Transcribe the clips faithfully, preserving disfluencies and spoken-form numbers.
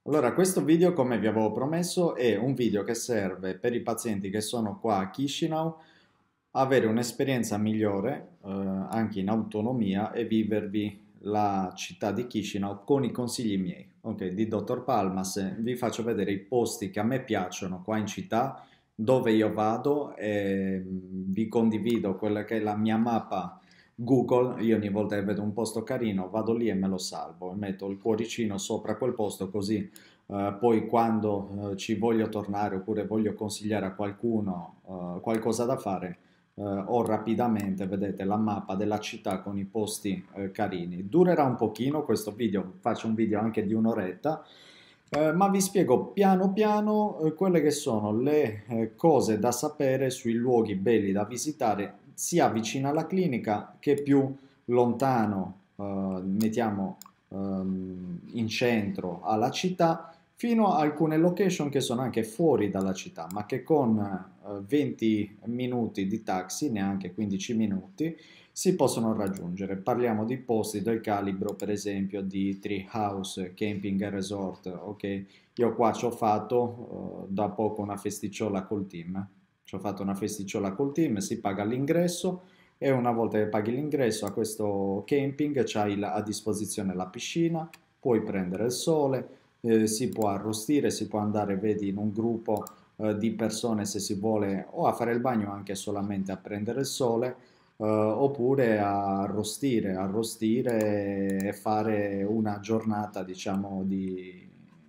Allora, questo video, come vi avevo promesso, è un video che serve per i pazienti che sono qua a Chisinau avere un'esperienza migliore, eh, anche in autonomia e vivervi la città di Chisinau con i consigli miei, ok, di dottor Palmas. Vi faccio vedere i posti che a me piacciono qua in città, dove io vado e mm, vi condivido quella che è la mia mappa Google. Io ogni volta che vedo un posto carino vado lì e me lo salvo e metto il cuoricino sopra quel posto così eh, poi quando eh, ci voglio tornare oppure voglio consigliare a qualcuno eh, qualcosa da fare, eh, ho rapidamente, vedete, la mappa della città con i posti eh, carini. Durerà un pochino questo video, faccio un video anche di un'oretta, eh, ma vi spiego piano piano eh, quelle che sono le eh, cose da sapere sui luoghi belli da visitare sia vicino alla clinica che più lontano, eh, mettiamo ehm, in centro alla città, fino a alcune location che sono anche fuori dalla città, ma che con eh, venti minuti di taxi, neanche quindici minuti, si possono raggiungere. Parliamo di posti del calibro, per esempio, di Tree House Camping and Resort, ok? Io qua ci ho fatto eh, da poco una festicciola col team. Ci ho fatto una festicciola col team, si paga l'ingresso e una volta che paghi l'ingresso a questo camping c'hai la- a disposizione la piscina, puoi prendere il sole, eh, si può arrostire, si può andare, vedi, in un gruppo eh, di persone se si vuole o a fare il bagno anche solamente a prendere il sole, eh, oppure a arrostire, arrostire e fare una giornata, diciamo, di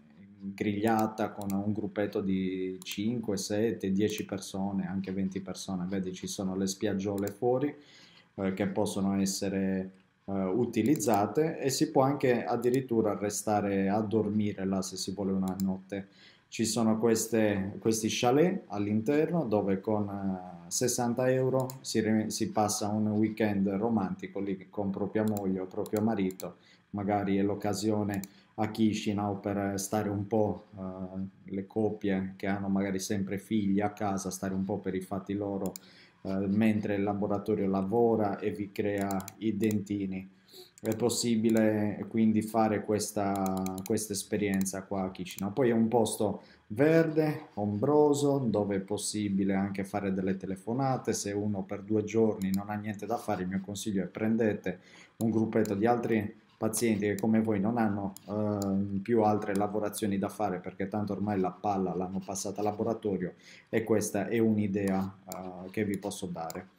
grigliata con un gruppetto di cinque, sette, dieci persone, anche venti persone. Vedi, ci sono le spiaggiole fuori eh, che possono essere eh, utilizzate e si può anche addirittura restare a dormire là se si vuole una notte. Ci sono queste, questi chalet all'interno dove con eh, sessanta euro si, re- si passa un weekend romantico lì con propria moglie o proprio marito, magari è l'occasione a Chisinau per stare un po', eh, le coppie che hanno magari sempre figli a casa, stare un po' per i fatti loro, eh, mentre il laboratorio lavora e vi crea i dentini. È possibile quindi fare questa, questa esperienza qua a Chisinau. Poi è un posto verde, ombroso, dove è possibile anche fare delle telefonate. Se uno per due giorni non ha niente da fare, il mio consiglio è prendete un gruppetto di altri pazienti che come voi non hanno eh, più altre lavorazioni da fare perché tanto ormai la palla l'hanno passata al laboratorio e questa è un'idea eh, che vi posso dare.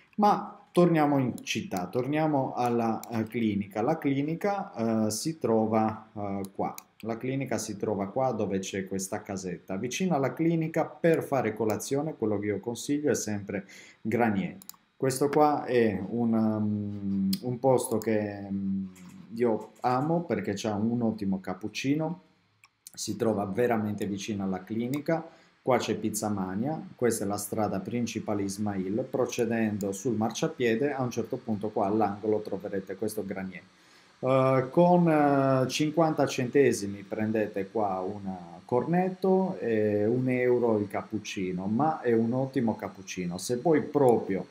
Ma torniamo in città, torniamo alla eh, clinica. La clinica eh, si trova eh, qua. La clinica si trova qua dove c'è questa casetta. Vicino alla clinica per fare colazione, quello che io consiglio è sempre Granier. Questo qua è un, um, un posto che um, io amo perché c'è un ottimo cappuccino, si trova veramente vicino alla clinica. Qua c'è Pizzamania, questa è la strada principale Ismail, procedendo sul marciapiede a un certo punto qua all'angolo troverete questo Granier. Uh, con uh, cinquanta centesimi prendete qua un cornetto e un euro il cappuccino, ma è un ottimo cappuccino. Se voi proprio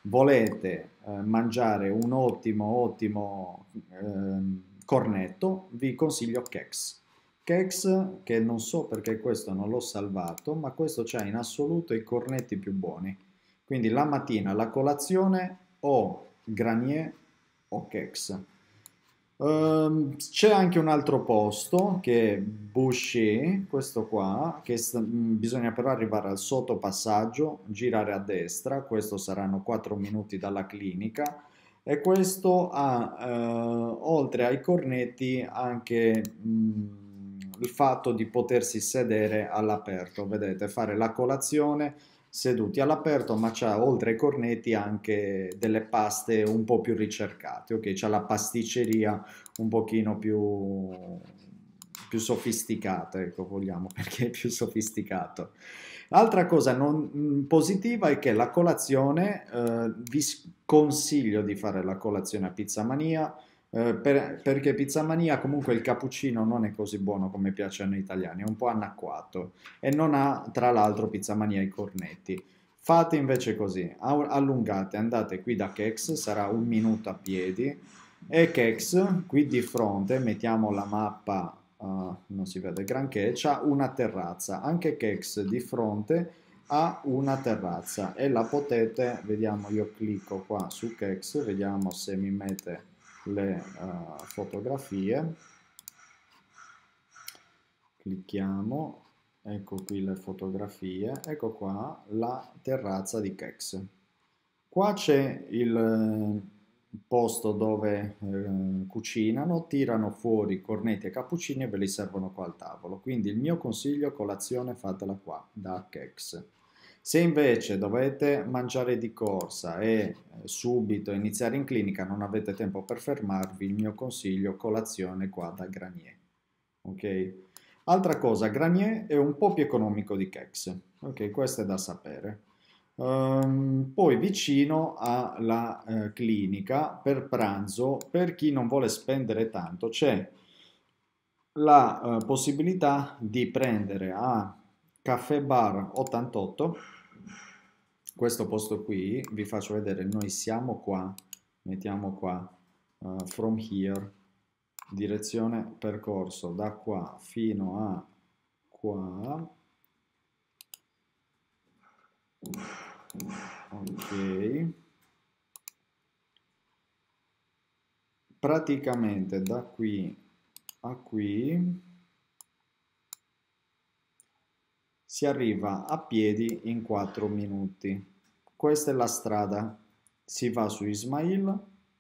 volete uh, mangiare un ottimo, ottimo uh, cornetto, vi consiglio Kex. Kex, che non so perché questo non l'ho salvato, ma questo c'ha in assoluto i cornetti più buoni. Quindi la mattina la colazione o Granier o Kex. Ehm, c'è anche un altro posto che è Boucher, questo qua, che sta- mh, bisogna però arrivare al sottopassaggio, girare a destra, questo saranno quattro minuti dalla clinica, e questo ha, eh, oltre ai cornetti, anche mh, il fatto di potersi sedere all'aperto, vedete, fare la colazione seduti all'aperto, ma c'ha oltre ai cornetti anche delle paste un po' più ricercate, ok? C'ha la pasticceria un pochino più, più sofisticata, ecco, vogliamo, perché è più sofisticato. Altra cosa non, mh, positiva è che la colazione, eh, vi s- consiglio di fare la colazione a Pizzamania, eh, per- perché Pizzamania comunque il cappuccino non è così buono come piace a noi italiani, è un po' annacquato e non ha tra l'altro Pizzamania i cornetti. Fate invece così, a- allungate, andate qui da Kex, sarà un minuto a piedi, e Kex, qui di fronte, mettiamo la mappa uh, non si vede granché, c'ha una terrazza, anche Kex di fronte ha una terrazza e la potete, vediamo, io clicco qua su Kex, vediamo se mi mette le uh, fotografie, clicchiamo, ecco qui le fotografie, ecco qua la terrazza di Kex. Qua c'è il eh, posto dove eh, cucinano, tirano fuori cornetti e cappuccini e ve li servono qua al tavolo. Quindi il mio consiglio, colazione fatela qua, da Kex. Se invece dovete mangiare di corsa e eh, subito iniziare in clinica, non avete tempo per fermarvi, il mio consiglio, colazione qua da Granier. Ok? Altra cosa, Granier è un po' più economico di Kex. Ok, questo è da sapere. Ehm, poi vicino alla eh, clinica per pranzo, per chi non vuole spendere tanto, c'è la eh, possibilità di prendere a Caffè Bar ottantotto, questo posto qui, vi faccio vedere, noi siamo qua, mettiamo qua, eh, from here, direzione percorso da qua fino a qua, ok, praticamente da qui a qui si arriva a piedi in quattro minuti. Questa è la strada, si va su Ismail,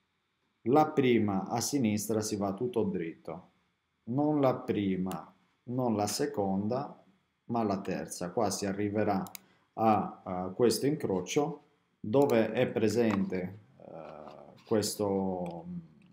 la prima a sinistra si va tutto dritto, non la prima, non la seconda, ma la terza. Qua si arriverà a, a questo incrocio dove è presente uh, questo,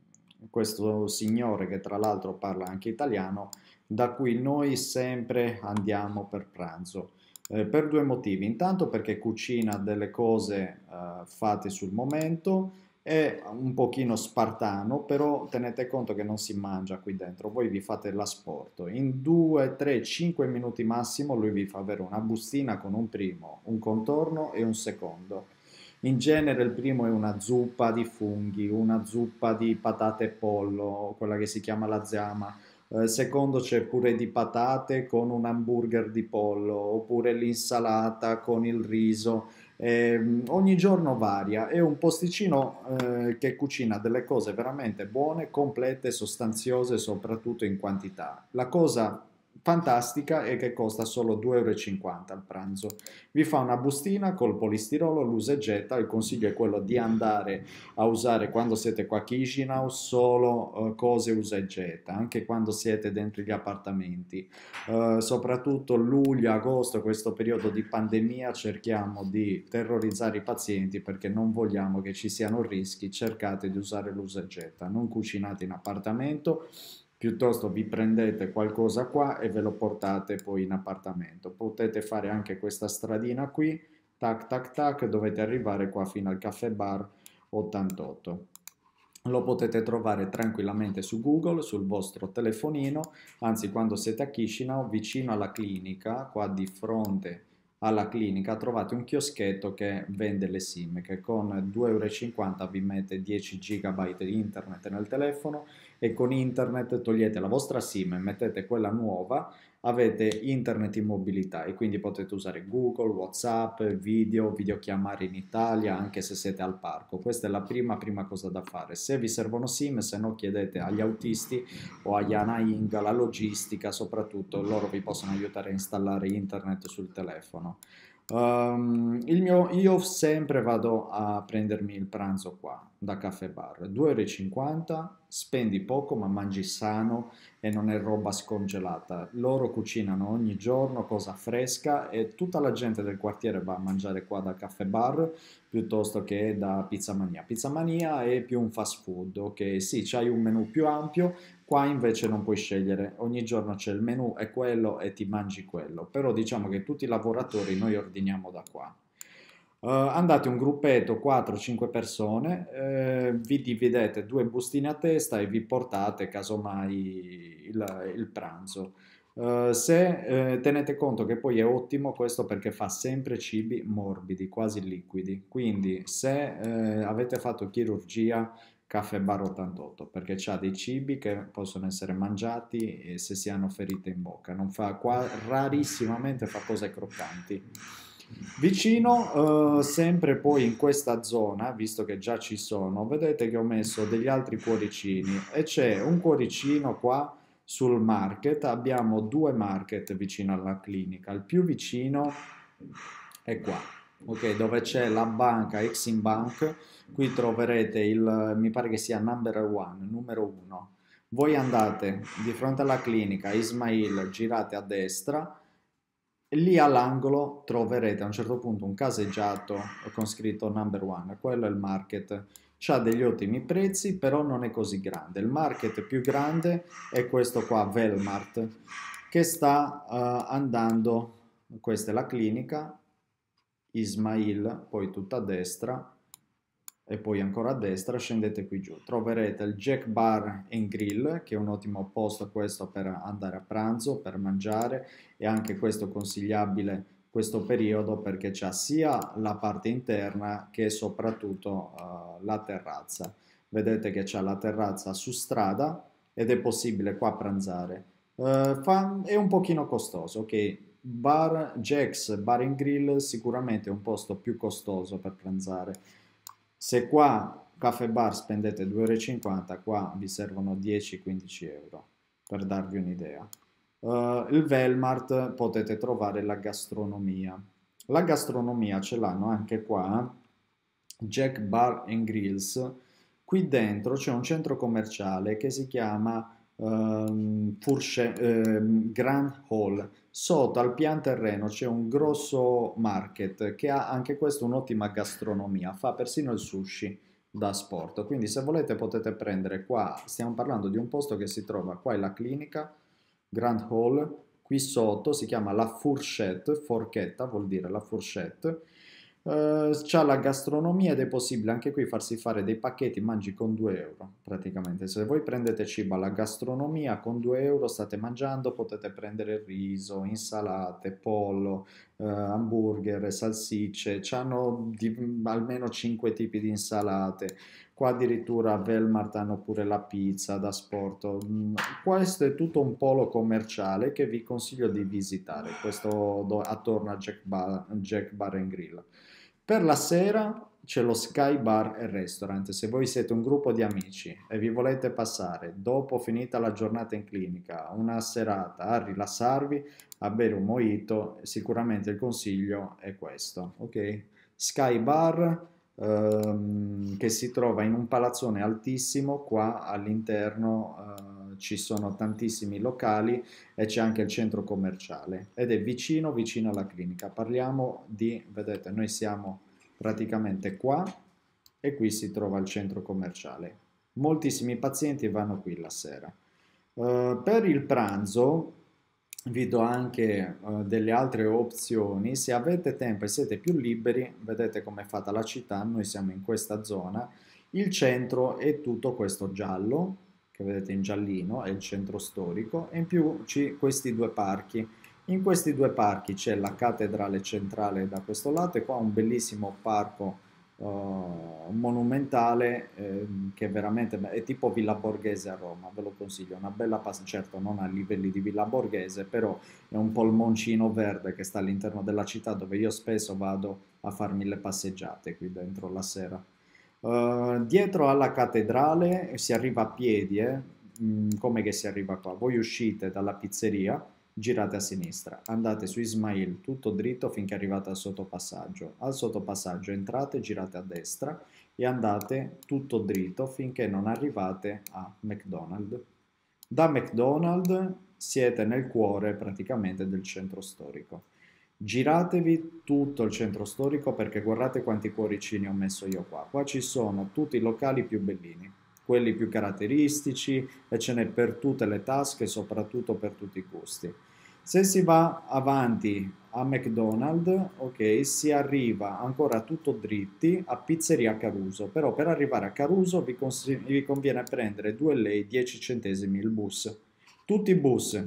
questo signore che tra l'altro parla anche italiano, da cui noi sempre andiamo per pranzo. Eh, per due motivi: intanto perché cucina delle cose uh, fatte sul momento, è un pochino spartano, però tenete conto che non si mangia qui dentro, voi vi fate l'asporto. In due, tre, cinque minuti massimo lui vi fa avere una bustina con un primo, un contorno e un secondo. In genere il primo è una zuppa di funghi, una zuppa di patate e pollo, quella che si chiama la zama. Eh, secondo c'è pure di patate con un hamburger di pollo, oppure l'insalata con il riso. Eh, ogni giorno varia, è un posticino eh, che cucina delle cose veramente buone, complete, sostanziose, soprattutto in quantità. La cosa fantastica è che costa solo due euro e cinquanta al pranzo. Vi fa una bustina col polistirolo, l'usa e getta. Il consiglio è quello di andare a usare quando siete qua a Chisinau solo eh, cose usa e getta, anche quando siete dentro gli appartamenti. Uh, soprattutto luglio, agosto, questo periodo di pandemia, cerchiamo di terrorizzare i pazienti perché non vogliamo che ci siano rischi. Cercate di usare l'usa e getta, non cucinate in appartamento, piuttosto vi prendete qualcosa qua e ve lo portate poi in appartamento. Potete fare anche questa stradina qui, tac tac tac, dovete arrivare qua fino al caffè bar ottantotto. Lo potete trovare tranquillamente su Google, sul vostro telefonino, anzi quando siete a Chisinau, vicino alla clinica, qua di fronte alla clinica, trovate un chioschetto che vende le SIM, che con due euro e cinquanta vi mette dieci giga di internet nel telefono e con internet togliete la vostra SIM e mettete quella nuova, avete internet in mobilità e quindi potete usare Google, WhatsApp, video, videochiamare in Italia anche se siete al parco. Questa è la prima prima cosa da fare. Se vi servono SIM, se no chiedete agli autisti o agli Anaing, la logistica soprattutto, loro vi possono aiutare a installare internet sul telefono. Um, il mio, io sempre vado a prendermi il pranzo qua da Caffè Bar, due euro e cinquanta, spendi poco ma mangi sano e non è roba scongelata. Loro cucinano ogni giorno cosa fresca e tutta la gente del quartiere va a mangiare qua da Caffè Bar piuttosto che da Pizzamania. Pizzamania è più un fast food, ok? Sì, c'hai un menù più ampio, qua invece non puoi scegliere, ogni giorno c'è il menù e quello e ti mangi quello, però diciamo che tutti i lavoratori noi ordiniamo da qua. Uh, andate un gruppetto quattro cinque persone, eh, vi dividete due bustine a testa e vi portate casomai il, il pranzo. Uh, se eh, tenete conto che poi è ottimo questo perché fa sempre cibi morbidi, quasi liquidi, quindi se eh, avete fatto chirurgia Caffè Bar ottantotto, perché c'ha dei cibi che possono essere mangiati e se si hanno ferite in bocca, non fa qua, rarissimamente fa cose croccanti. Vicino, eh, sempre poi in questa zona, visto che già ci sono, vedete che ho messo degli altri cuoricini e c'è un cuoricino qua sul market, abbiamo due market vicino alla clinica, il più vicino è qua, ok, dove c'è la banca Exim Bank, qui troverete il, mi pare che sia number one, numero uno. Voi andate di fronte alla clinica Ismail, girate a destra, e lì all'angolo troverete a un certo punto un caseggiato con scritto number one, quello è il market. C'ha degli ottimi prezzi, però non è così grande. Il market più grande è questo qua, Velmart, che sta uh, andando, questa è la clinica, Ismail, poi tutta a destra, e poi ancora a destra scendete qui giù, troverete il Jack Bar and Grill, che è un ottimo posto questo per andare a pranzo, per mangiare, e anche questo consigliabile questo periodo perché c'ha sia la parte interna che soprattutto uh, la terrazza. Vedete che c'è la terrazza su strada ed è possibile qua pranzare. Uh, fa, è un pochino costoso, ok? Bar Jack's Bar and Grill sicuramente è un posto più costoso per pranzare. Se qua Caffè Bar spendete due euro e cinquanta, qua vi servono dieci quindici euro, per darvi un'idea. Uh, il Velmart potete trovare la gastronomia. La gastronomia ce l'hanno anche qua, Jack Bar and Grills. Qui dentro c'è un centro commerciale che si chiama um, Fourche- ehm, Grand Hall. Sotto al pian terreno c'è un grosso market che ha anche questo un'ottima gastronomia, fa persino il sushi da sport. Quindi se volete potete prendere qua, stiamo parlando di un posto che si trova qua in la clinica, Grand Hall, qui sotto si chiama La Fourchette, forchetta vuol dire la fourchette. Uh, c'ha la gastronomia ed è possibile anche qui farsi fare dei pacchetti, mangi con due euro praticamente. Se voi prendete cibo alla gastronomia con due euro state mangiando, potete prendere riso, insalate, pollo, uh, hamburger, salsicce, c'hanno di, almeno cinque tipi di insalate. Qua addirittura a Velmart hanno pure la pizza da sport. Mm, Questo è tutto un polo commerciale che vi consiglio di visitare, questo do- attorno a Jack Bar, Jack Bar and Grill. Per la sera c'è lo Sky Bar e Restaurant. Se voi siete un gruppo di amici e vi volete passare, dopo finita la giornata in clinica, una serata a rilassarvi, a bere un mojito, sicuramente il consiglio è questo, ok? Sky Bar, ehm, che si trova in un palazzone altissimo, qua all'interno eh, ci sono tantissimi locali e c'è anche il centro commerciale ed è vicino vicino alla clinica. Parliamo di, vedete, noi siamo praticamente qua e qui si trova il centro commerciale. Moltissimi pazienti vanno qui la sera. Uh, per il pranzo vi do anche uh, delle altre opzioni. Se avete tempo e siete più liberi, vedete com'è fatta la città, noi siamo in questa zona. Il centro è tutto questo giallo, che vedete in giallino, è il centro storico, e in più ci questi due parchi. In questi due parchi c'è la cattedrale centrale da questo lato e qua un bellissimo parco uh, monumentale eh, che veramente è tipo Villa Borghese a Roma, ve lo consiglio, una bella passeggiata, certo non a livelli di Villa Borghese, però è un polmoncino verde che sta all'interno della città dove io spesso vado a farmi le passeggiate qui dentro la sera. Uh, dietro alla cattedrale si arriva a piedi, eh? Mm, come che si arriva qua? Voi uscite dalla pizzeria, girate a sinistra, andate su Ismail tutto dritto finché arrivate al sottopassaggio. Al sottopassaggio entrate, girate a destra e andate tutto dritto finché non arrivate a McDonald's. Da McDonald's siete nel cuore praticamente del centro storico. Giratevi tutto il centro storico perché guardate quanti cuoricini ho messo io qua. Qua ci sono tutti i locali più bellini, quelli più caratteristici e ce n'è per tutte le tasche, soprattutto per tutti i gusti. Se si va avanti a McDonald's, ok, si arriva ancora tutto dritti a Pizzeria Caruso, però per arrivare a Caruso vi, vi conviene prendere due lei dieci centesimi il bus. Tutti i bus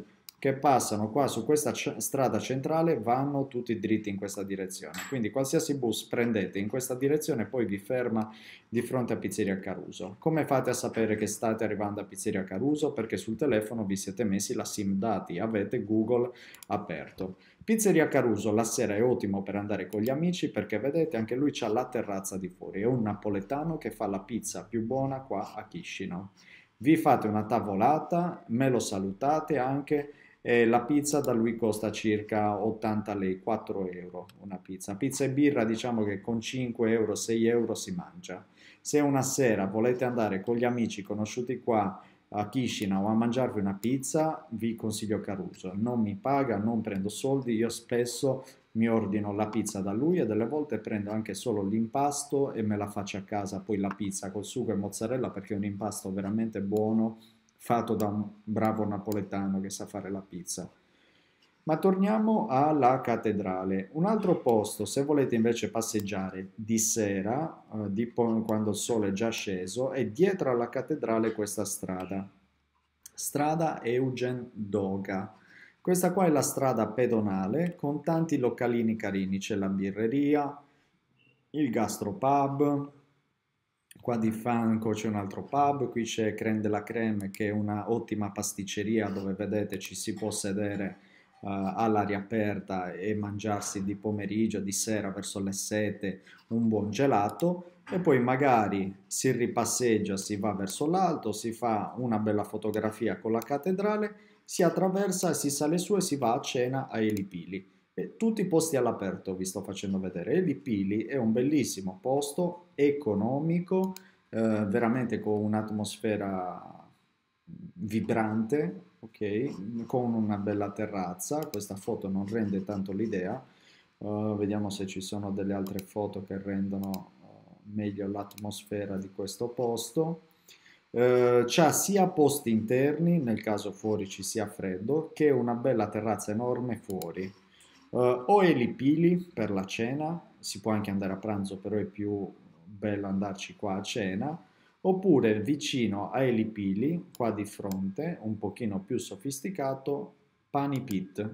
che passano qua su questa strada centrale vanno tutti dritti in questa direzione. Quindi qualsiasi bus prendete in questa direzione poi vi ferma di fronte a Pizzeria Caruso. Come fate a sapere che state arrivando a Pizzeria Caruso? Perché sul telefono vi siete messi la SIM dati, avete Google aperto. Pizzeria Caruso la sera è ottimo per andare con gli amici perché vedete anche lui c'ha la terrazza di fuori, è un napoletano che fa la pizza più buona qua a Chișinău. Vi fate una tavolata, me lo salutate anche e la pizza da lui costa circa ottanta lei, quattro euro una pizza. Pizza e birra diciamo che con cinque euro, sei euro si mangia. Se una sera volete andare con gli amici conosciuti qua a Chișinău a mangiarvi una pizza, vi consiglio Caruso. Non mi paga, non prendo soldi, io spesso mi ordino la pizza da lui e delle volte prendo anche solo l'impasto e me la faccio a casa, poi la pizza col sugo e mozzarella perché è un impasto veramente buono fatto da un bravo napoletano che sa fare la pizza. Ma torniamo alla cattedrale. Un altro posto, se volete invece passeggiare di sera, eh, di po- quando il sole è già sceso, è dietro alla cattedrale questa strada. Strada Eugen Doga. Questa qua è la strada pedonale con tanti localini carini. C'è la birreria, il gastropub, qua di fianco c'è un altro pub, qui c'è Crème de la Crème che è una ottima pasticceria dove vedete ci si può sedere uh, all'aria aperta e mangiarsi di pomeriggio, di sera verso le sette un buon gelato e poi magari si ripasseggia, si va verso l'alto, si fa una bella fotografia con la cattedrale, si attraversa e si sale su e si va a cena a Elipili. E tutti i posti all'aperto vi sto facendo vedere. Eli Pili è un bellissimo posto, economico, eh, veramente con un'atmosfera vibrante, ok? Con una bella terrazza. Questa foto non rende tanto l'idea. Uh, vediamo se ci sono delle altre foto che rendono uh, meglio l'atmosfera di questo posto. Uh, c'ha sia posti interni, nel caso fuori ci sia freddo, che una bella terrazza enorme fuori. Uh, o Eli Pili per la cena, si può anche andare a pranzo, però è più bello andarci qua a cena, oppure vicino a Eli Pili, qua di fronte, un pochino più sofisticato, Pani Pit.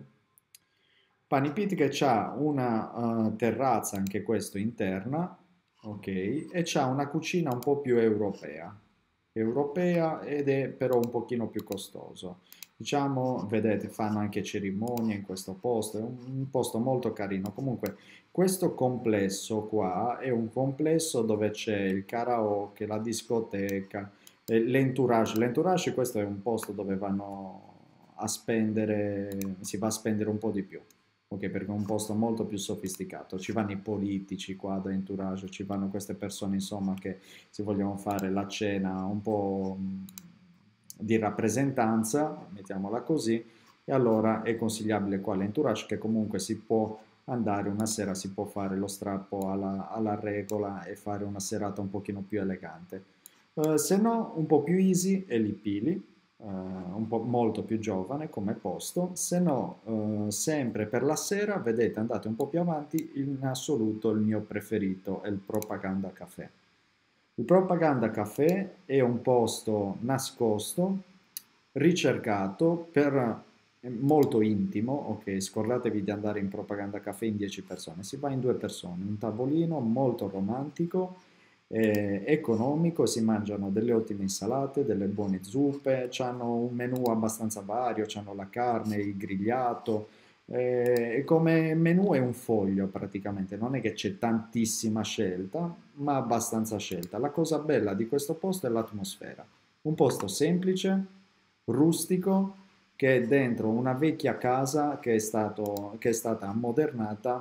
Pani Pit che ha una uh, terrazza, anche questo interna, ok, e c'ha una cucina un po' più europea, europea ed è però un pochino più costoso. Diciamo, vedete, fanno anche cerimonie in questo posto, è un, un posto molto carino. Comunque, questo complesso qua è un complesso dove c'è il karaoke, la discoteca, eh, l'entourage. L'entourage, questo è un posto dove vanno a spendere, si va a spendere un po' di più. Ok, perché è un posto molto più sofisticato. Ci vanno i politici qua da entourage, ci vanno queste persone, insomma, che si vogliono fare la cena un po' di rappresentanza, mettiamola così, e allora è consigliabile qua l'entourage che comunque si può andare una sera, si può fare lo strappo alla, alla regola e fare una serata un pochino più elegante. Uh, se no, un po' più easy è Lipili, uh, un po' molto più giovane come posto, se no, uh, sempre per la sera, vedete, andate un po' più avanti, in assoluto il mio preferito è il Propaganda Café. Il Propaganda Café è un posto nascosto, ricercato, per, molto intimo, ok, scordatevi di andare in Propaganda Café in dieci persone, si va in due persone, un tavolino molto romantico, eh, economico, si mangiano delle ottime insalate, delle buone zuppe, hanno un menù abbastanza vario, hanno la carne, il grigliato, eh, come menù è un foglio praticamente, non è che c'è tantissima scelta, ma abbastanza scelta. La cosa bella di questo posto è l'atmosfera. Un posto semplice, rustico, che è dentro una vecchia casa che è, stato, che è stata ammodernata.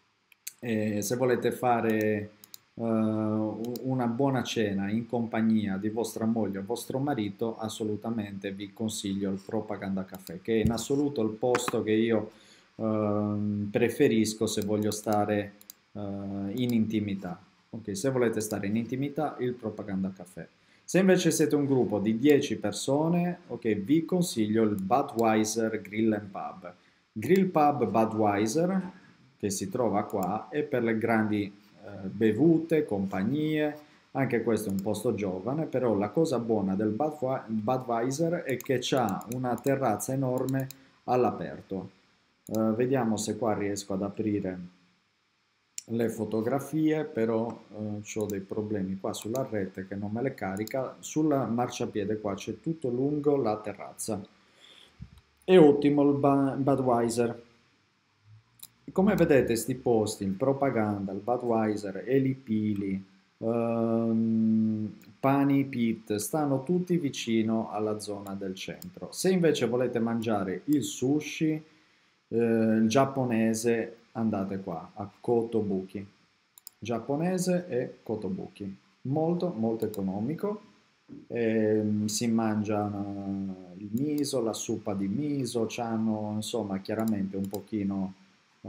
E se volete fare uh, una buona cena in compagnia di vostra moglie o vostro marito, assolutamente vi consiglio il Propaganda Café, che è in assoluto il posto che io uh, preferisco se voglio stare uh, in intimità. Ok, se volete stare in intimità, il Propaganda Café. Se invece siete un gruppo di dieci persone, ok, vi consiglio il Budweiser Grill and Pub. Grill Pub Budweiser, che si trova qua, è per le grandi eh, bevute, compagnie, anche questo è un posto giovane, però la cosa buona del Budweiser è che ha una terrazza enorme all'aperto. Eh, vediamo se qua riesco ad aprire le fotografie, però eh, ho dei problemi qua sulla rete che non me le carica. Sul marciapiede qua c'è tutto lungo la terrazza. È ottimo il Ba- Budweiser. Come vedete, sti posti, il Propaganda, il Budweiser, Eli Pili, ehm, Pani Pit, stanno tutti vicino alla zona del centro. Se invece volete mangiare il sushi, eh, il giapponese, andate qua, a Kotobuki. Giapponese e Kotobuki. Molto, molto economico. Ehm, si mangia eh, il miso, la suppa di miso, c'hanno insomma chiaramente un pochino eh,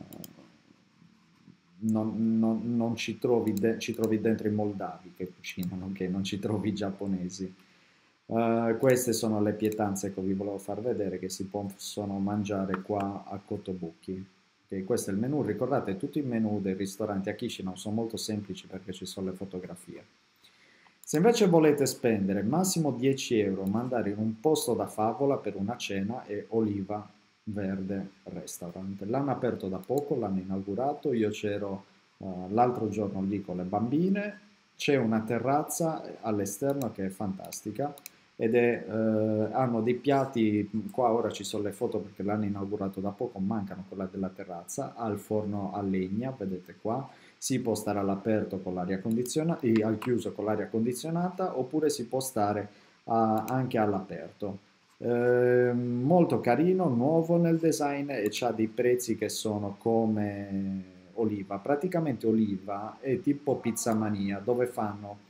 non, non- non ci trovi, de- ci trovi dentro i moldavi che cucinano, che non ci trovi i giapponesi. Eh, queste sono le pietanze che vi volevo far vedere che si possono mangiare qua a Kotobuki. Ok, questo è il menù. Ricordate, tutti i menù dei ristoranti a Chisinau sono molto semplici perché ci sono le fotografie. Se invece volete spendere massimo dieci euro, mandare in un posto da favola per una cena è Oliva Verde Restaurant. L'hanno aperto da poco, l'hanno inaugurato, io c'ero eh, l'altro giorno lì con le bambine, c'è una terrazza all'esterno che è fantastica ed è, eh, hanno dei piatti, qua ora ci sono le foto perché l'hanno inaugurato da poco, mancano quella della terrazza, al forno a legna, vedete qua, si può stare all'aperto con l'aria condizionata, al chiuso con l'aria condizionata, oppure si può stare a- anche all'aperto. Eh, molto carino, nuovo nel design e ha dei prezzi che sono come Oliva. Praticamente Oliva è tipo Pizzamania, dove fanno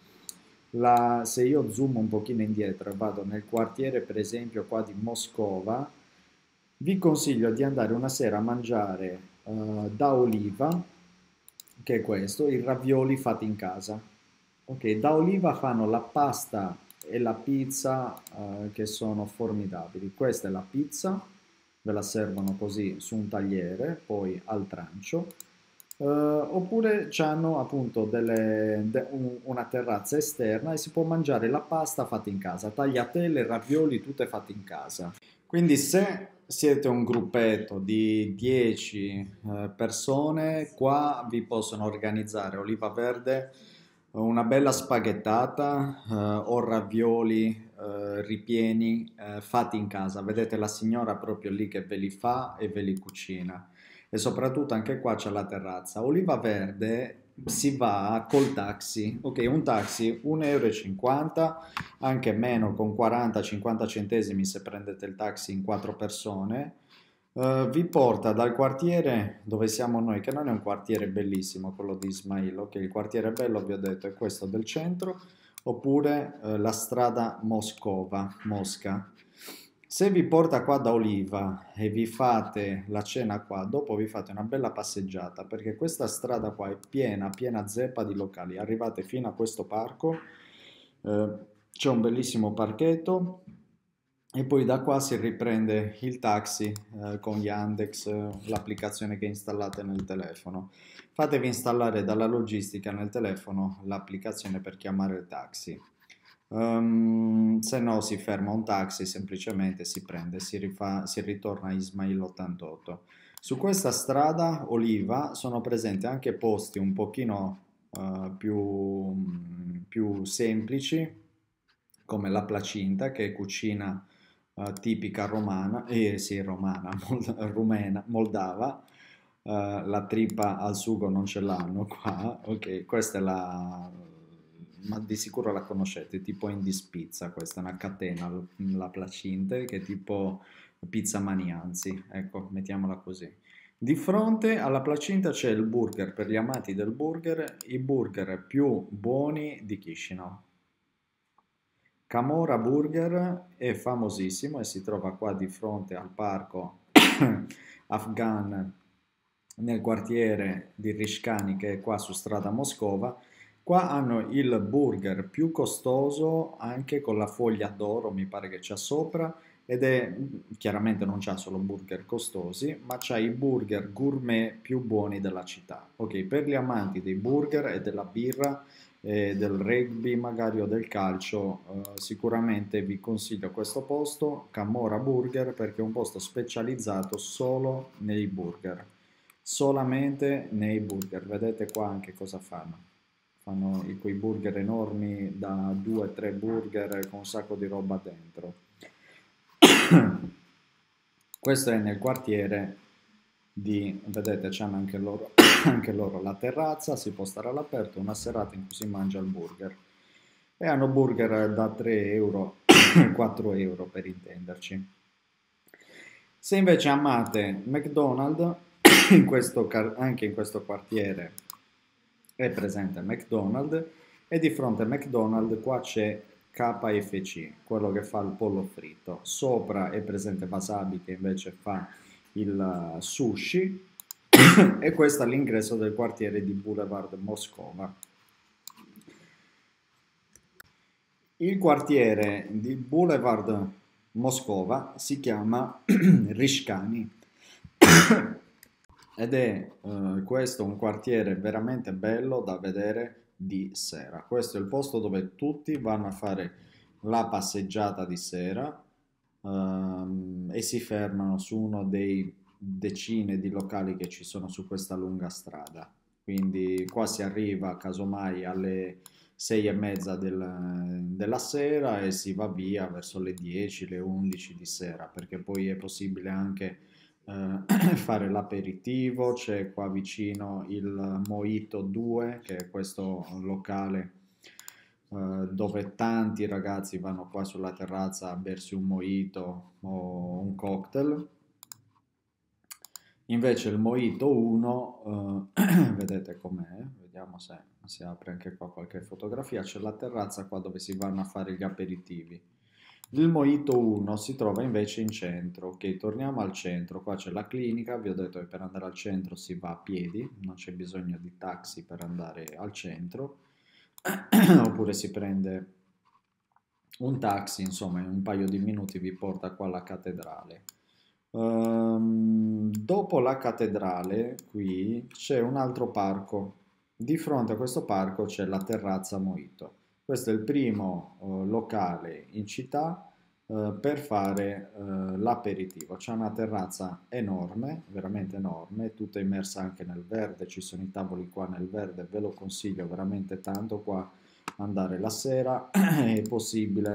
la, se io zoom un pochino indietro e vado nel quartiere, per esempio, qua di Moscova, vi consiglio di andare una sera a mangiare eh, da Oliva, che è questo, i ravioli fatti in casa. Ok, da Oliva fanno la pasta e la pizza eh, che sono formidabili. Questa è la pizza, ve la servono così su un tagliere, poi al trancio. Eh, oppure hanno appunto delle- de- un- una terrazza esterna e si può mangiare la pasta fatta in casa, tagliatelle, ravioli, tutte fatte in casa. Quindi se siete un gruppetto di dieci eh, persone, qua vi possono organizzare Oliva Verde, una bella spaghettata eh, o ravioli eh, ripieni eh, fatti in casa. Vedete la signora proprio lì che ve li fa e ve li cucina. E soprattutto anche qua c'è la terrazza. Oliva Verde si va col taxi, ok, un taxi un euro e cinquanta, anche meno con quaranta cinquanta centesimi se prendete il taxi in quattro persone. Eh, vi porta dal quartiere dove siamo noi, che non è un quartiere bellissimo, quello di Ismail, ok, il quartiere bello vi ho detto è questo del centro, oppure eh, la strada Moscova, Mosca. Se vi porta qua da Oliva e vi fate la cena qua, dopo vi fate una bella passeggiata, perché questa strada qua è piena, piena zeppa di locali. Arrivate fino a questo parco, eh, c'è un bellissimo parchetto e poi da qua si riprende il taxi eh, con Yandex, eh, l'applicazione che installate nel telefono. Fatevi installare dalla logistica nel telefono l'applicazione per chiamare il taxi. Ehm, se no si ferma un taxi, semplicemente si prende, si rifà, si ritorna a Ismail ottantotto. Su questa strada Oliva sono presenti anche posti un pochino eh, più, più semplici, come la Placinta, che è cucina eh, tipica romana, eh sì, romana, mol- rumena, moldava. Eh, la trippa al sugo non ce l'hanno qua, ok, questa è la, ma di sicuro la conoscete, tipo Indies Pizza, questa è una catena, la Placinte, che è tipo Pizza Manianzi, ecco, mettiamola così. Di fronte alla Placinta c'è il burger, per gli amanti del burger, i burger più buoni di Chisinau. Camora Burger è famosissimo e si trova qua di fronte al parco Afghan nel quartiere di Rishkani che è qua su strada Moscova. Qua hanno il burger più costoso anche con la foglia d'oro, mi pare che c'ha sopra, ed è chiaramente non c'ha solo burger costosi, ma c'ha i burger gourmet più buoni della città. Ok, per gli amanti dei burger e della birra e del rugby magari o del calcio, eh, sicuramente vi consiglio questo posto, Camorra Burger, perché è un posto specializzato solo nei burger, solamente nei burger. Vedete qua anche cosa fanno. Fanno i- quei burger enormi da due tre burger con un sacco di roba dentro. Questo è nel quartiere di, vedete, c'hanno anche loro, anche loro la terrazza, si può stare all'aperto, una serata in cui si mangia il burger. E hanno burger da tre euro, quattro euro per intenderci. Se invece amate McDonald's, in questo car- anche in questo quartiere è presente McDonald's e di fronte a McDonald's qua c'è K F C, quello che fa il pollo fritto. Sopra è presente Wasabi che invece fa il uh, sushi e questo è l'ingresso del quartiere di Boulevard Moscova. Il quartiere di Boulevard Moscova si chiama Rishkani ed è eh, questo un quartiere veramente bello da vedere di sera. Questo è il posto dove tutti vanno a fare la passeggiata di sera ehm, e si fermano su uno dei decine di locali che ci sono su questa lunga strada. Quindi qua si arriva casomai alle sei e mezza del- della sera e si va via verso le dieci, le undici di sera, perché poi è possibile anche eh, fare l'aperitivo. C'è qua vicino il Mojito due, che è questo locale eh, dove tanti ragazzi vanno qua sulla terrazza a bersi un mojito o un cocktail. Invece il Mojito uno, eh, vedete com'è, vediamo se si apre anche qua qualche fotografia, c'è la terrazza qua dove si vanno a fare gli aperitivi. Il Mojito uno si trova invece in centro, ok, torniamo al centro, qua c'è la clinica, vi ho detto che per andare al centro si va a piedi, non c'è bisogno di taxi per andare al centro, oppure si prende un taxi, insomma in un paio di minuti vi porta qua alla cattedrale. Ehm, dopo la cattedrale, qui c'è un altro parco. Di fronte a questo parco c'è la terrazza Mojito. Questo è il primo eh, locale in città eh, per fare eh, l'aperitivo. C'è una terrazza enorme, veramente enorme, tutta immersa anche nel verde. Ci sono i tavoli qua nel verde, ve lo consiglio veramente tanto qua andare la sera. È possibile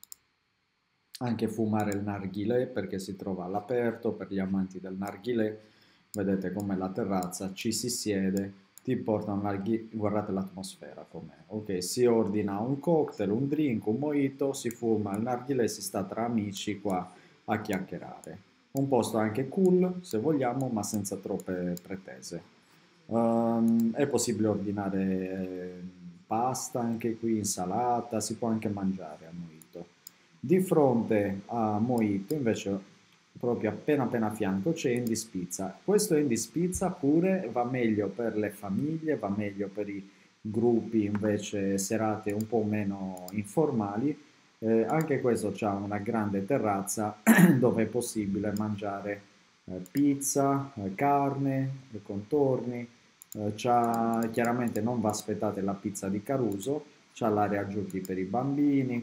anche fumare il narghilè perché si trova all'aperto per gli amanti del narghilè. Vedete com'è la terrazza, ci si siede, ti porta un narghilè, guardate l'atmosfera com'è. Ok, si ordina un cocktail, un drink, un mojito, si fuma il narghilè, si sta tra amici qua a chiacchierare. Un posto anche cool se vogliamo, ma senza troppe pretese. Ehm, è possibile ordinare eh, pasta anche qui, insalata, si può anche mangiare a Mojito. Di fronte a Mojito, invece, proprio appena appena a fianco c'è Andy's Pizza. Questo Andy's Pizza pure va meglio per le famiglie, va meglio per i gruppi invece serate un po' meno informali. Eh, anche questo ha una grande terrazza dove è possibile mangiare eh, pizza, eh, carne, eh, contorni. Eh, c'ha- chiaramente non vi aspettate la pizza di Caruso, c'ha l'area giochi per i bambini,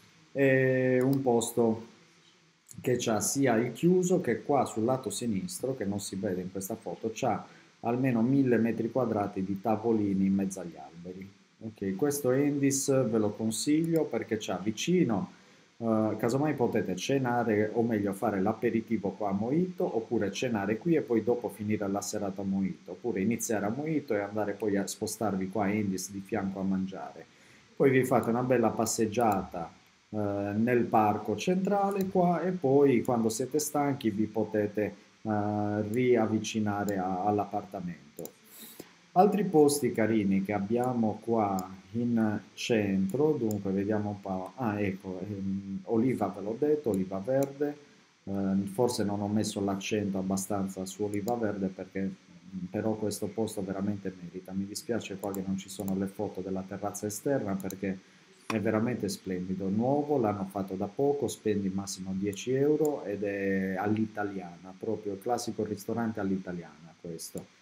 è un posto che c'ha sia il chiuso che qua sul lato sinistro, che non si vede in questa foto, c'ha almeno mille metri quadrati di tavolini in mezzo agli alberi. Ok, questo Endis ve lo consiglio perché c'ha vicino, eh, casomai potete cenare o meglio fare l'aperitivo qua a Mojito oppure cenare qui e poi dopo finire la serata a Mojito, oppure iniziare a Mojito e andare poi a spostarvi qua a Endis di fianco a mangiare. Poi vi fate una bella passeggiata eh, nel parco centrale qua e poi quando siete stanchi vi potete eh, riavvicinare a- all'appartamento. Altri posti carini che abbiamo qua in centro, dunque vediamo un po', ah ecco, ehm, Oliva ve l'ho detto, Oliva Verde, eh, forse non ho messo l'accento abbastanza su Oliva Verde perché mh, però questo posto veramente merita. Mi dispiace qua che non ci sono le foto della terrazza esterna perché è veramente splendido, nuovo, l'hanno fatto da poco, spendi massimo dieci euro ed è all'italiana, proprio il classico ristorante all'italiana questo.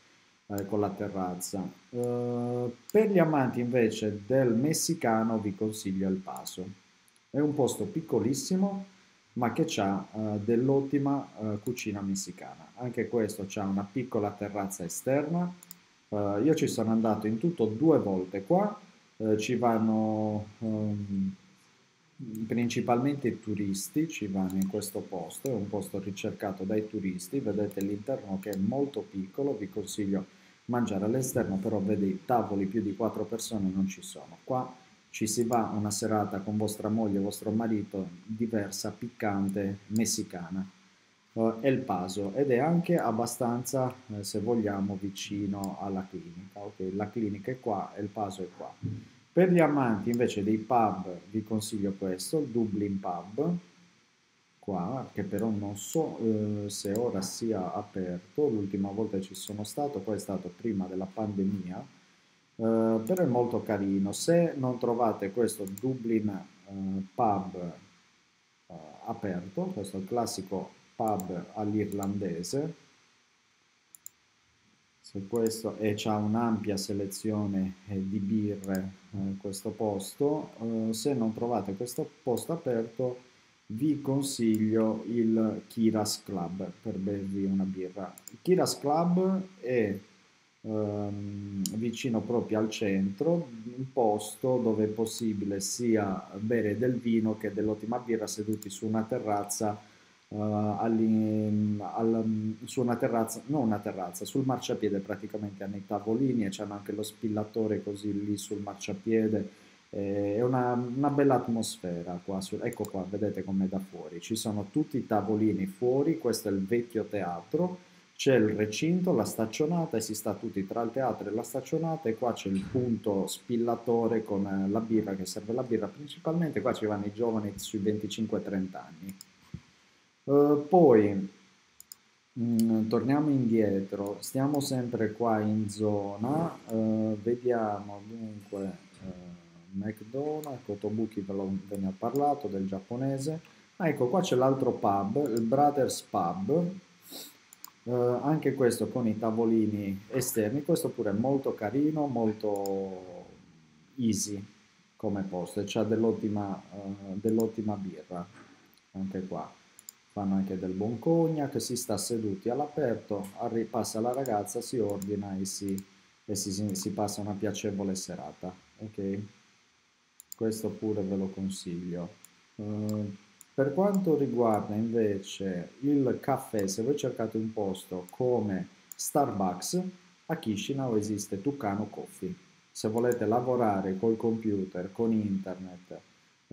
eh, con la terrazza. Eh, per gli amanti invece del messicano vi consiglio il Paso. È un posto piccolissimo, ma che ha eh, dell'ottima eh, cucina messicana. Anche questo ha una piccola terrazza esterna. Eh, io ci sono andato in tutto due volte qua. Eh, ci vanno ehm, principalmente turisti, ci vanno in questo posto, è un posto ricercato dai turisti. Vedete l'interno che è molto piccolo, vi consiglio mangiare all'esterno, però vedi i tavoli più di quattro persone non ci sono. Qua ci si va una serata con vostra moglie, vostro marito, diversa, piccante, messicana. Uh, El Paso, ed è anche abbastanza, eh, se vogliamo, vicino alla clinica. Ok, la clinica è qua, El Paso è qua. Per gli amanti invece dei pub vi consiglio questo, il Dublin Pub, qua, che però non so eh, se ora sia aperto. L'ultima volta che ci sono stato, poi è stato prima della pandemia, eh, però è molto carino. Se non trovate questo Dublin eh, Pub eh, aperto, questo è il classico pub all'irlandese, se questo, e c'ha un'ampia selezione eh, di birre eh, questo posto. Eh, se non trovate questo posto aperto vi consiglio il Kiras Club per bervi una birra. Il Kiras Club è ehm, vicino proprio al centro, un posto dove è possibile sia bere del vino che dell'ottima birra seduti su una terrazza, eh, all'in- al- su una terrazza, non una terrazza, sul marciapiede praticamente hanno i tavolini e c'hanno anche lo spillatore così lì sul marciapiede. Eh, È una, una bella atmosfera qua, su- ecco qua, vedete com'è da fuori, ci sono tutti i tavolini fuori, questo è il vecchio teatro, c'è il recinto, la staccionata e si sta tutti tra il teatro e la staccionata, e qua c'è il punto spillatore con eh, la birra, che serve la birra principalmente. Qua ci vanno i giovani sui venticinque trenta anni. Eh, poi mm, torniamo indietro, stiamo sempre qua in zona, eh, vediamo dunque eh, McDonald's, Kotobuki ve, lo- ve ne ho parlato, del giapponese. Ah, ecco, qua c'è l'altro pub, il Brothers Pub. Eh, anche questo con i tavolini esterni, questo pure è molto carino, molto easy come posto, e c'ha dell'ottima eh, dell'ottima birra, anche qua. Fanno anche del buon cognac, si sta seduti all'aperto, arri- passa la ragazza, si ordina e si, e si, si- si passa una piacevole serata. Ok? Questo pure ve lo consiglio. Eh, per quanto riguarda invece il caffè, se voi cercate un posto come Starbucks, a Chisinau esiste Tucano Coffee. Se volete lavorare col computer, con internet,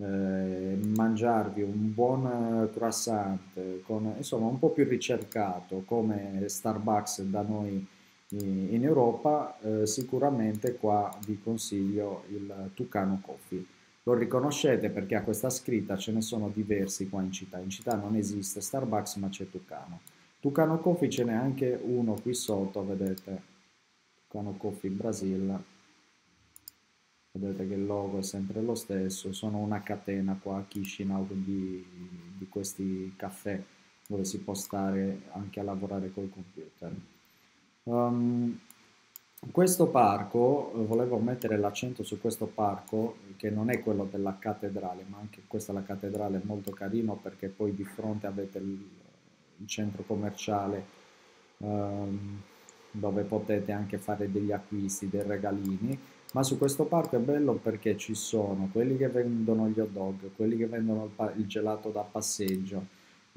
eh, mangiarvi un buon eh, croissant, con, insomma un po' più ricercato come Starbucks da noi in in Europa, eh, sicuramente qua vi consiglio il Tucano Coffee. Lo riconoscete perché a questa scritta ce ne sono diversi qua in città. In città non esiste Starbucks, ma c'è Tucano. Tucano Coffee ce n'è anche uno qui sotto, vedete? Tucano Coffee Brasil. Vedete che il logo è sempre lo stesso. Sono una catena qua a Chisinau di, di questi caffè dove si può stare anche a lavorare col computer. Um, questo parco, eh, volevo mettere l'accento su questo parco, che non è quello della cattedrale, ma anche questa la cattedrale è molto carino perché poi di fronte avete il, il centro commerciale, ehm, dove potete anche fare degli acquisti, dei regalini. Ma su questo parco è bello perché ci sono quelli che vendono gli hot dog, quelli che vendono il, pa- il gelato da passeggio.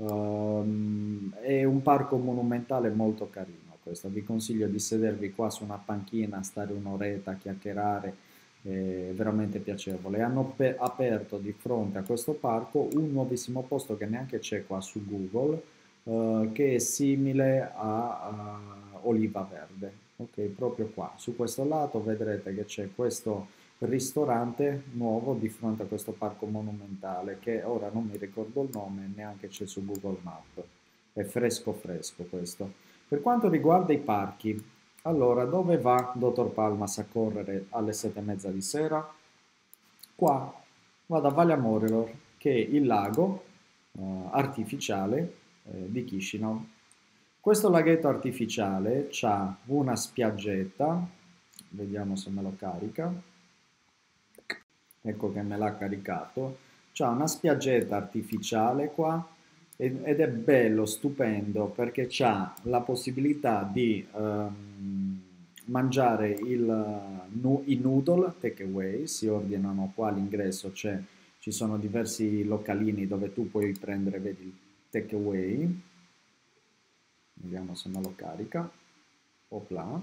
Ehm, è un parco monumentale molto carino questo. Vi consiglio di sedervi qua su una panchina, stare un'oretta a chiacchierare, è veramente piacevole. Hanno pe- aperto di fronte a questo parco un nuovissimo posto che neanche c'è qua su Google, eh, che è simile a, a Oliva Verde. Ok, proprio qua, su questo lato vedrete che c'è questo ristorante nuovo di fronte a questo parco monumentale, che ora non mi ricordo il nome, neanche c'è su Google Maps. È fresco fresco questo. Per quanto riguarda i parchi, allora dove va Dottor Palmas a correre alle sette e mezza di sera? Qua vado a Valle Morelor, che è il lago eh, artificiale eh, di Chisinau. Questo laghetto artificiale ha una spiaggetta, vediamo se me lo carica, ecco che me l'ha caricato, c'ha una spiaggetta artificiale qua ed ed è bello, stupendo, perché c'ha la possibilità di ehm, mangiare il, nu- i noodle takeaway, si ordinano qua all'ingresso, c'è- ci sono diversi localini dove tu puoi prendere, vedi, il takeaway, vediamo se me lo carica, opla.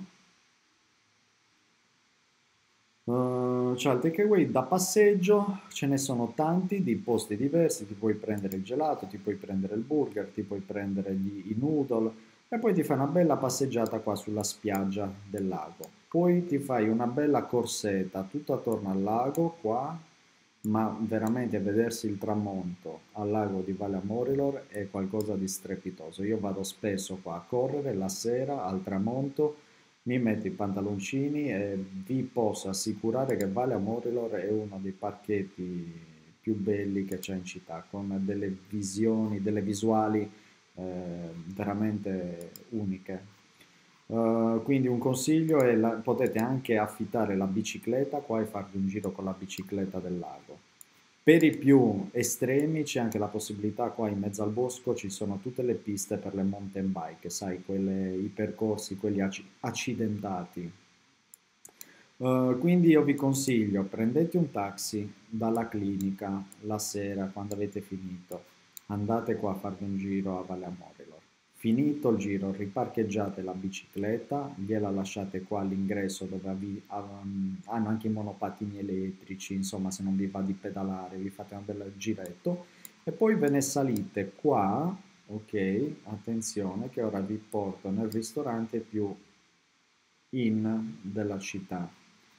Uh, c'è il takeaway da passeggio, ce ne sono tanti di posti diversi, ti puoi prendere il gelato, ti puoi prendere il burger, ti puoi prendere gli- i noodle e poi ti fai una bella passeggiata qua sulla spiaggia del lago. Poi ti fai una bella corsetta tutto attorno al lago qua, ma veramente vedersi il tramonto al lago di Valle Amorilor è qualcosa di strepitoso. Io vado spesso qua a correre la sera al tramonto, mi metto i pantaloncini e vi posso assicurare che Valle Amorilor è uno dei parchetti più belli che c'è in città, con delle visioni, delle visuali eh, veramente uniche. Uh, quindi un consiglio è la- potete anche affittare la bicicletta qua e farvi un giro con la bicicletta del lago. Per i più estremi c'è anche la possibilità qua in mezzo al bosco, ci sono tutte le piste per le mountain bike, sai, quelle- i percorsi, quelli acci- accidentati. Uh, quindi io vi consiglio, prendete un taxi dalla clinica la sera quando avete finito, andate qua a farvi un giro a Valle Amorilor. Finito il giro, riparcheggiate la bicicletta, gliela lasciate qua all'ingresso dove vi- um, hanno anche i monopattini elettrici, insomma se non vi va di pedalare, vi fate un bel giretto e poi ve ne salite qua, ok? Attenzione che ora vi porto nel ristorante più in della città.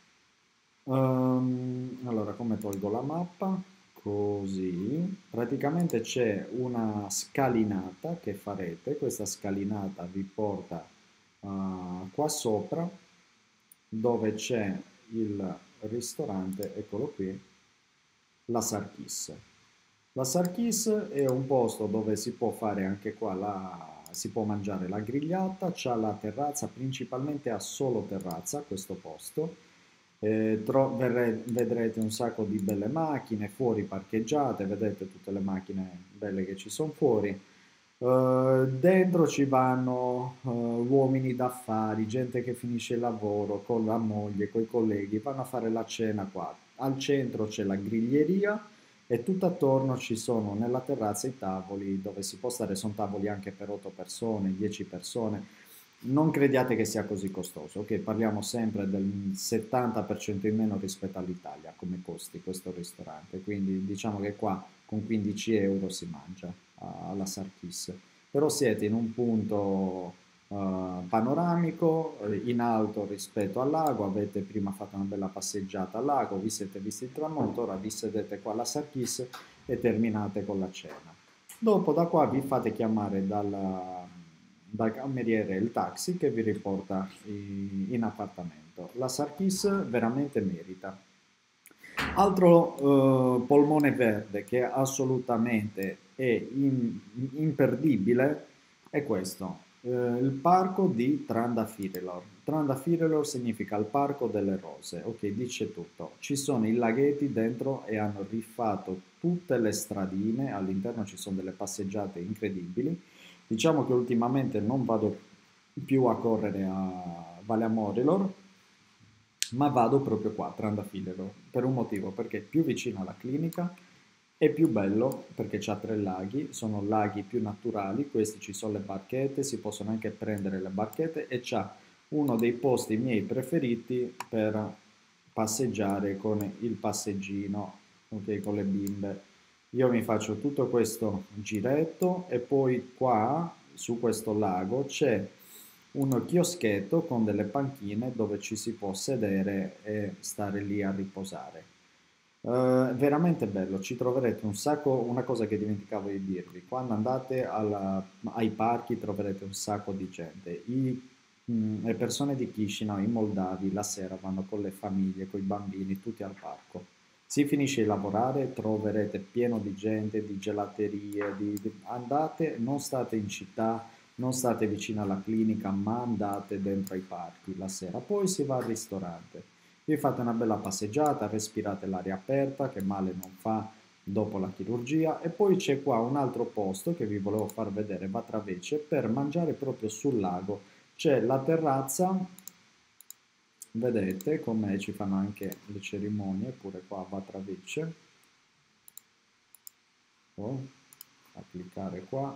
Ehm, allora, come tolgo la mappa? Così. Praticamente c'è una scalinata che farete. Questa scalinata vi porta eh, qua sopra dove c'è il ristorante, eccolo qui, la Sarkis. La Sarkis è un posto dove si può fare anche qua la, si può mangiare la grigliata, c'ha la terrazza, principalmente ha solo terrazza questo posto. Eh, tro- verre- vedrete un sacco di belle macchine fuori parcheggiate, vedete tutte le macchine belle che ci sono fuori. Eh, dentro ci vanno eh, uomini d'affari, gente che finisce il lavoro con la moglie, con i colleghi, vanno a fare la cena qua. Al centro c'è la griglieria e tutto attorno ci sono nella terrazza i tavoli dove si può stare, sono tavoli anche per otto persone, dieci persone. Non crediate che sia così costoso, ok? Parliamo sempre del settanta per cento in meno rispetto all'Italia come costi questo ristorante, quindi diciamo che qua con quindici euro si mangia ah, alla Sarkis. Però siete in un punto eh, panoramico, eh, in alto rispetto al lago, avete prima fatto una bella passeggiata al lago, vi siete visti il tramonto, ora vi sedete qua alla Sarkis e terminate con la cena. Dopo da qua vi fate chiamare dal, dal cameriere il taxi che vi riporta i- in appartamento. La Sarkis veramente merita. Altro eh, polmone verde che assolutamente è in- imperdibile è questo, eh, il parco di Trandafirelor. Trandafirelor significa il parco delle rose, ok, dice tutto. Ci sono i laghetti dentro e hanno rifatto tutte le stradine, all'interno ci sono delle passeggiate incredibili. Diciamo che ultimamente non vado più a correre a Valle Amorilor, ma vado proprio qua, a Trandafilero, per un motivo, perché è più vicino alla clinica, è più bello perché c'ha tre laghi, sono laghi più naturali, questi ci sono le barchette, si possono anche prendere le barchette e c'ha uno dei posti miei preferiti per passeggiare con il passeggino, ok, con le bimbe. Io mi faccio tutto questo giretto e poi qua su questo lago c'è un chioschetto con delle panchine dove ci si può sedere e stare lì a riposare. Eh, veramente bello, ci troverete un sacco, una cosa che dimenticavo di dirvi, quando andate alla- ai parchi troverete un sacco di gente. I- mh, le persone di Chisinau, i moldavi, la sera vanno con le famiglie, con i bambini, tutti al parco. Si finisce di lavorare, troverete pieno di gente, di gelaterie, di- di- andate, non state in città, non state vicino alla clinica, ma andate dentro ai parchi la sera. Poi si va al ristorante, vi fate una bella passeggiata, respirate l'aria aperta, che male non fa dopo la chirurgia, e poi c'è qua un altro posto che vi volevo far vedere, Vatravece, per mangiare proprio sul lago. C'è la terrazza, vedete come ci fanno anche le cerimonie, pure qua a Vatravece. Oh, a cliccare qua,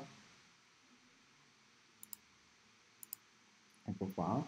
ecco qua,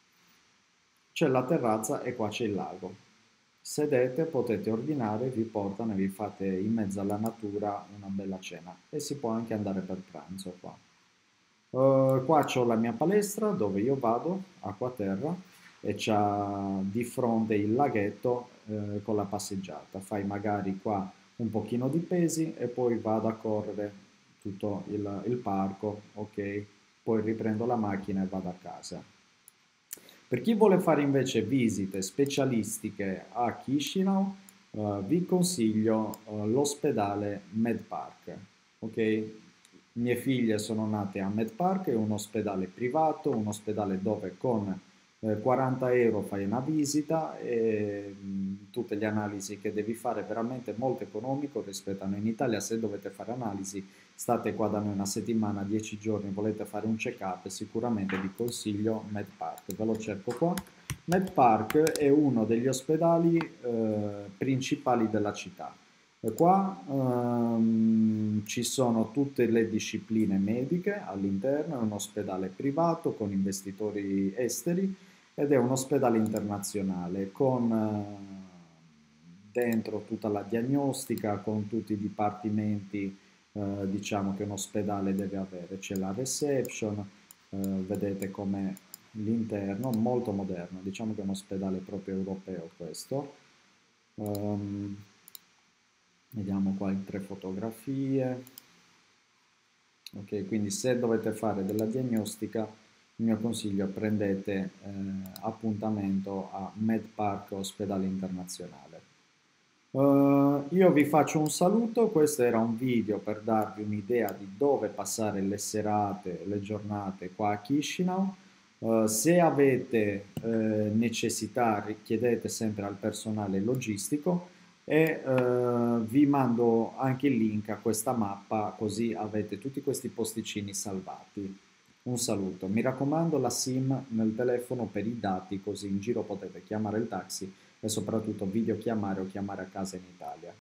c'è la terrazza e qua c'è il lago. Sedete, potete ordinare, vi portano e vi fate in mezzo alla natura una bella cena e si può anche andare per pranzo qua. Uh, qua c'ho la mia palestra dove io vado, acquaterra, e c'ha di fronte il laghetto eh, con la passeggiata. Fai magari qua un pochino di pesi e poi vado a correre tutto il, il parco, ok? Poi riprendo la macchina e vado a casa. Per chi vuole fare invece visite specialistiche a Chisinau, eh, vi consiglio eh, l'ospedale MedPark. Ok? Mie figlie sono nate a MedPark, è un ospedale privato, un ospedale dove con eh, quaranta euro fai una visita e mh, tutte le analisi che devi fare veramente molto economico rispetto a noi in Italia. Se dovete fare analisi, state qua da noi una settimana, dieci giorni, volete fare un check-up, sicuramente vi consiglio MedPark, ve lo cerco qua. MedPark è uno degli ospedali eh, principali della città. E qua ehm, ci sono tutte le discipline mediche all'interno, è un ospedale privato con investitori esteri ed è un ospedale internazionale con eh, dentro tutta la diagnostica, con tutti i dipartimenti eh, diciamo che un ospedale deve avere. C'è la reception, eh, vedete come l'interno, molto moderno, diciamo che è un ospedale proprio europeo questo. Um, vediamo qua in tre fotografie. Ok, quindi se dovete fare della diagnostica, il mio consiglio è prendete eh, appuntamento a MedPark Ospedale Internazionale. Uh, io vi faccio un saluto, questo era un video per darvi un'idea di dove passare le serate, le giornate qua a Chisinau. Uh, se avete eh, necessità, richiedete sempre al personale logistico e eh, vi mando anche il link a questa mappa così avete tutti questi posticini salvati. Un saluto, mi raccomando la SIM nel telefono per i dati così in giro potete chiamare il taxi e soprattutto videochiamare o chiamare a casa in Italia.